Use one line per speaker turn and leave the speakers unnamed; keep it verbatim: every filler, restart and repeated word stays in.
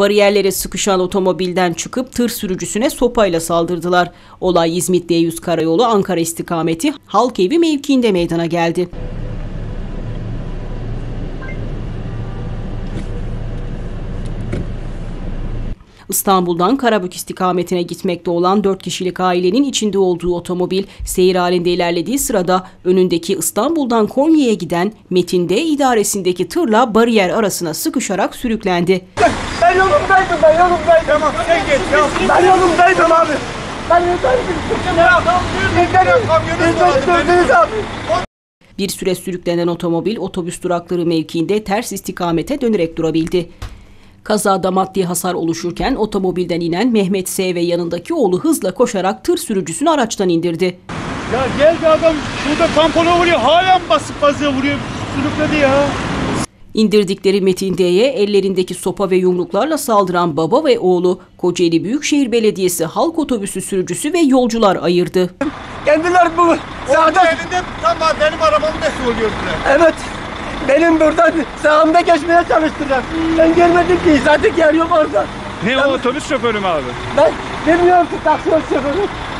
Bariyerlere sıkışan otomobilden çıkıp tır sürücüsüne sopayla saldırdılar. Olay İzmit D yüz Karayolu Ankara istikameti Halkevi mevkiinde meydana geldi. İstanbul'dan Karabük istikametine gitmekte olan dört kişilik ailenin içinde olduğu otomobil seyir halinde ilerlediği sırada önündeki İstanbul'dan Konya'ya giden Metin D idaresindeki tırla bariyer arasına sıkışarak sürüklendi.
Ben yolumdaydım, ben yolumdaydım. Tamam, sen geç. Ben yolumdaydım abi. Ben yolumdaydım.
Bir süre sürüklenen otomobil otobüs durakları mevkiinde ters istikamete dönerek durabildi. Kazada maddi hasar oluşurken otomobilden inen Mehmet S. ve yanındaki oğlu hızla koşarak tır sürücüsünü araçtan indirdi.
Ya geldi adam şurada tampona vuruyor, halen basıp gazıya vuruyor, sürükledi ya.
İndirdikleri Metin D'ye ellerindeki sopa ve yumruklarla saldıran baba ve oğlu Kocaeli Büyükşehir Belediyesi halk otobüsü sürücüsü ve yolcular ayırdı.
Kendiler bu sağda elinde tam benim arabamı da oluyordular. Evet. Benim buradan sağımda geçmeye çalıştılar. Ben görmedim ki zaten yer yok orada.
Ne
ben,
o otobüs şoförü mü abi?
Ben bilmiyorum ki taksiyon şoförü.